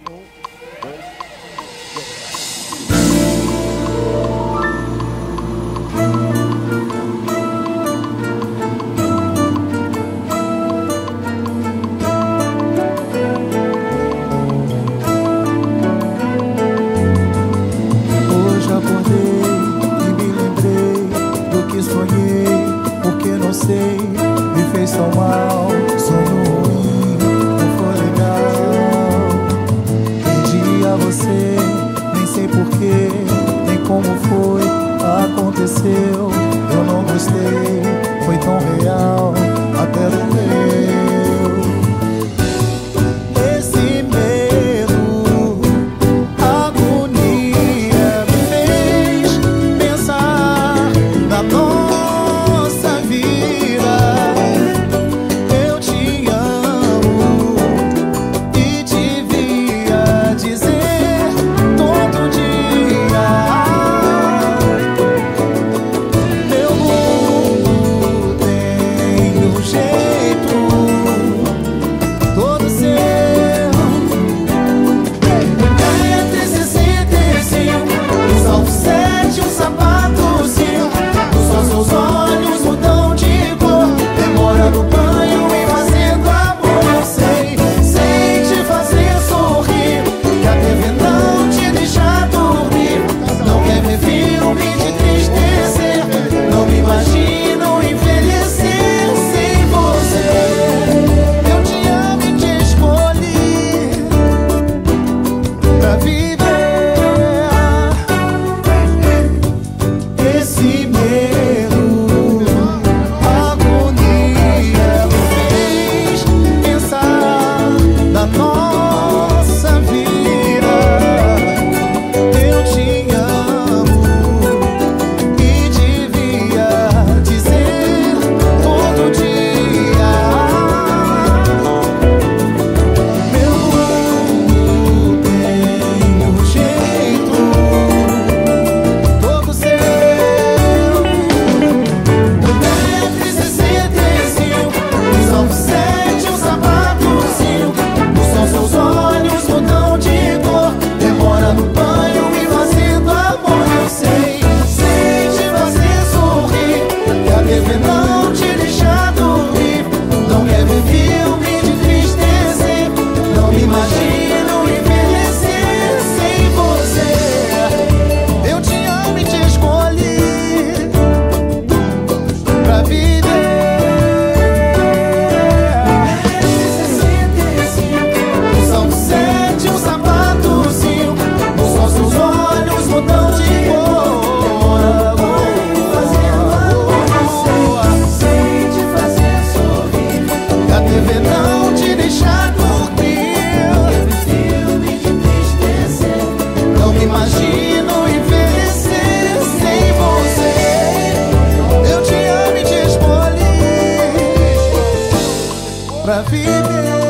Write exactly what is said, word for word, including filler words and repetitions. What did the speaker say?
Me fez tão mal, sonho ruim, não foi legal. Perdi a você, nem sei porquê, nem como foi, aconteceu. Eu não gostei, foi tão real, até doeu. Esse medo, agonia, me fez pensar na nossa vida. Imagino envelhecer sem você. Eu te amo e te escolhi pra viver.